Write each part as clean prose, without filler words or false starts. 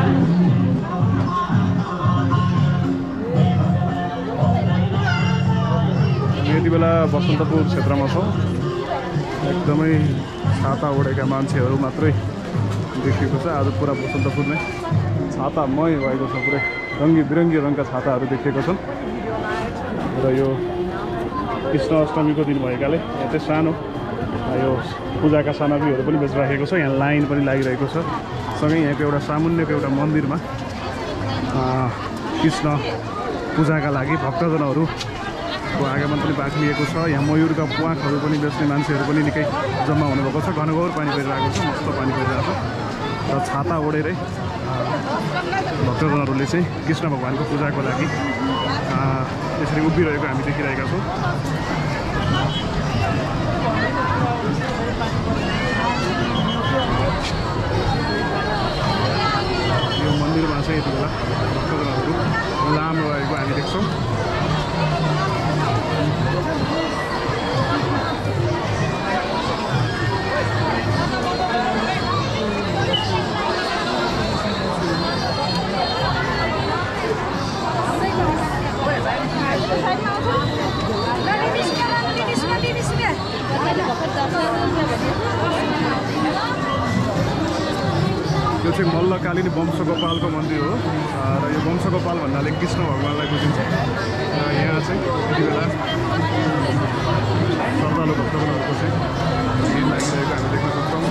यति बेला बसन्तपुर क्षेत्रमा छौँ। एकदमै छाता ओढेका मान्छेहरू मात्रै देखिएको छ। आज पुरा बसन्तपुर नै छातामय भएको छ। पुरै रङ्गी बिरङ्गी रङका छाताहरू देखिएको छन्। र यो कृष्ण अष्टमीको दिन भएकाले यहाँ चाहिँ सानो यो पूजाका सामग्रीहरू पनि बेचिराखेको छ। यहाँ लाइन पनि लागिरहेको छ। सँगै यहाँको एउटा सामुन्यको एउटा मन्दिरमा कृष्ण पूजाका लागि भक्तजनहरूको आगमन पनि बाँकी लिएको छ। यहाँ मयूरका प्वाखहरू पनि बेच्ने मान्छेहरू पनि निकै जम्मा हुनुभएको छ। घनघोर पानी परिरहेको छ, मस्त पानी परिरहेको छ। र छाता ओढेरै भक्तजनहरूले चाहिँ कृष्ण भगवानको पूजाको लागि यसरी उभिरहेको हामी देखिरहेका छौँ। यो मन्दिरमा चाहिँ यति बेला भक्तजनहरू लामो रहेको हामी देख्छौँ। यो चाहिँ मल्लकालीन वंशगोपालको मन्दिर हो। र यो वंशगोपाल भन्नाले कृष्ण भगवानलाई बुझिन्छ। र यहाँ चाहिँ यति बेला श्रद्धालु भक्तजनहरूको चाहिँ भिड लागिरहेको हामी देख्न सक्छौँ।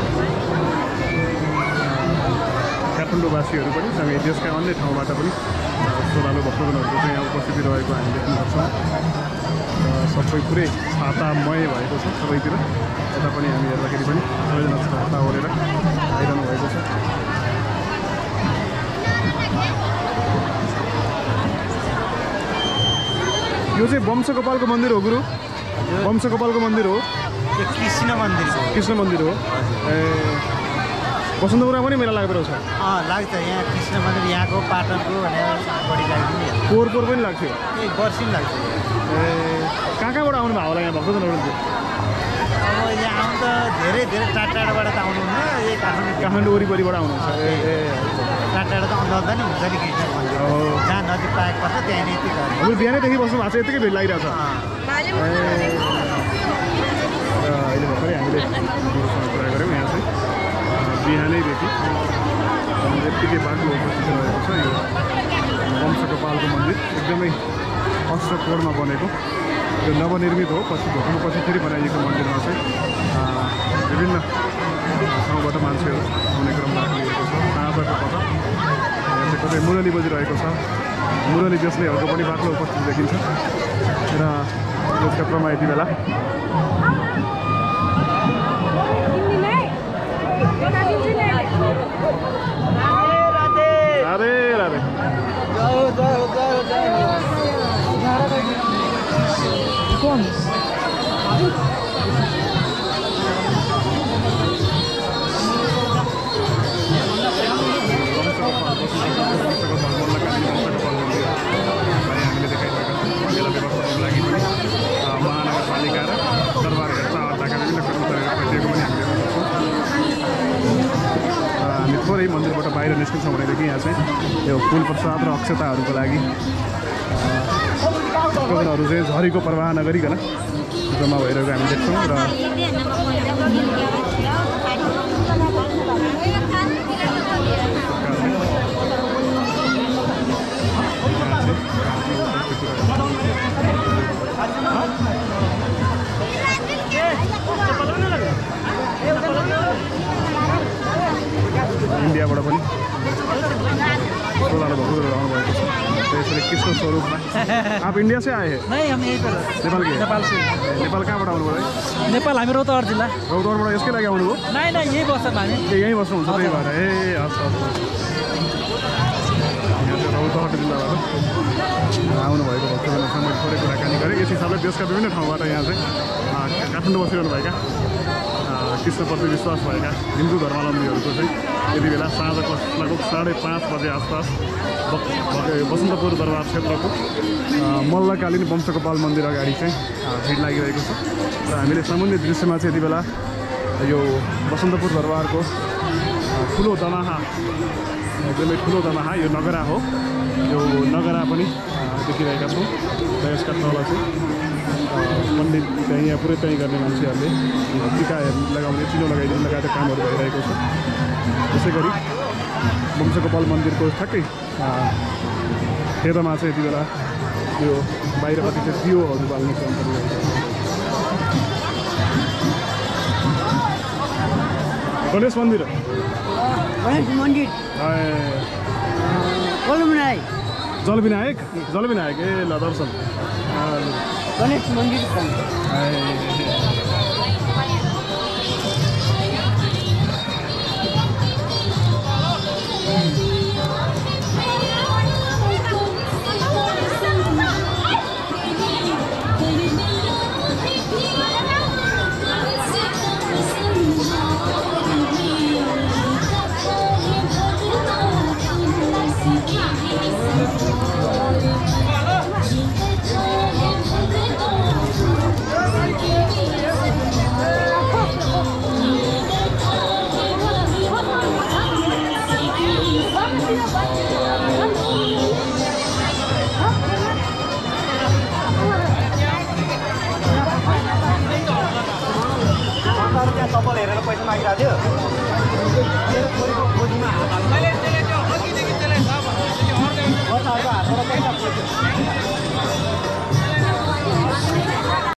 काठमाडौँवासीहरू पनि सँगै देशका अन्य ठाउँबाट पनि श्रद्धालु भक्तजनहरूको चाहिँ यहाँ उपस्थिति रहेको हामी देख्न सक्छौँ। सबै पुरै छातामय भएको छ सबैतिर। यता पनि हामी हेर्दाखेरि पनि सबैजना छाता ओढेर आइरहनु भएको छ। यो चाहिँ वंशगोपालको मन्दिर हो गुरु? वंशगोपालको मन्दिर हो? कृष्ण मन्दिर। कृष्ण मन्दिर हो। ए बसन्तपुरमा पनि मेला लाग्दो रहेछ? लाग्छ। यहाँ कृष्ण मन्दिर यहाँको पाटनको भनेर बढी लाग्छ। पोहोर पनि लाग्थ्यो? वर्षिन लाग्छ। ए कहाँबाट आउनु भयो होला यहाँ भक्तजनहरू? अब यहाँ आउनु त धेरै टाढाबाट त आउनुहुन्न। यही काठमाडौँ वरिपरिबाट आउनुहुन्छ? ए टाढा त आउँदा नि हुन्छ नि कृष्ण मन्दिर। जहाँ नजिक पाएको पर्छ त्यहाँ नै यति गर्छ। हजुर बिहानैदेखि बस्नु भएको छ, यतिकै भिड लागिरहेको छ? अहिले भर्खरै हामीले कुरा गऱ्यौँ। यहाँ चाहिँ बिहानैदेखि यत्तिकै बाटो उपस्थित रहेको छ। यो वंशगोपालको मन्दिर एकदमै अष्टकोणमा बनेको यो नवनिर्मित हो। पछि भूकम्पपछि फेरि बनाइएको मन्दिरमा चाहिँ विभिन्न ठाउँबाट मान्छेहरू आउने क्रम राखिएको छ। साँझको पख यहाँ चाहिँ कतै मुरली बजिरहेको छ। मुरली बेच्नेहरूको पनि बाक्लो उपस्थित देखिन्छ। र यसका क्रममा यति बेला राधे राधे। हामीले देखाइरहेका छौँ। मेला व्यवस्थापनको लागि पनि महानगरपालिका र दरबार हेरचाह अड्डाका विभिन्न कर्मचारीहरू खटिएको पनि हामीले देख्न सक्छौँ। हामी थोरै मन्दिरबाट बाहिर निस्किन्छौँ भनेदेखि यहाँ चाहिँ यो फुल प्रसाद र अक्षताहरूको लागि भक्तजनहरू चाहिँ झरीको प्रवाह नगरिकन जम्मा भइरहेको हामी देख्छौँ। र इन्डियाबाट पनि सोह्र भक्तजनहरू आउनुभएको छ। तो इसलिए कृष्ण स्वरूप में आप इंडिया से आए हैं? नहीं, हम यहीं पर नेपाल के? नेपाल से। नेपाल कहाँबाट आउनुभयो? नेपाल हामी रौतहट जिल्ला। रौतहटबाट यसकै लागि आउनुभयो? नहीं नहीं, यही बस्छौँ हामी। यहीँ बस्नुहुन्छ त्यही भएर? ए हस् हस्। यहाँ चाहिँ रौतहट जिल्लाबाट आउनुभएको भक्तजनसँग मैले थोरै कुराकानी गरेँ। यस हिसाबले देशका विभिन्न ठाउँबाट यहाँ चाहिँ काठमाडौँ बसिरहनुभएका कृष्णप्रति विश्वास भएका हिन्दू धर्मावलम्बीहरूको चाहिँ यति बेला साँझको लगभग 5:30 बजे आसपास बसन्तपुर दरबार क्षेत्रको मल्लकालीन वंशगोपाल मन्दिर अगाडि चाहिँ भिड लागिरहेको छ। र हामीले सामान्य दृश्यमा चाहिँ यति बेला यो बसन्तपुर दरबारको ठुलो दमाहा, एकदमै ठुलो दमाहा, यो नगरा हो। यो नगरा पनि देखिरहेका छौँ र यसका तल चाहिँ पण्डित त्यहीँ यहाँ पुरै त्यहीँ गर्ने मान्छेहरूले टिका लगाउने, चिनो लगाइदिने लगायतका कामहरू भइरहेको छ। त्यसै गरी वंशगोपाल मन्दिरको ठ्याक्कै खेतमा चाहिँ यति बेला यो बाहिरपट्टि चाहिँ दियोहरू बाल्ने काम गरिरहेको छ। गणेश मन्दिर जलविनायक जलविनायक ए ल दर्शन गणेश मन्दिर चप्पल हेरेर पैसा मागिरहेको थियो।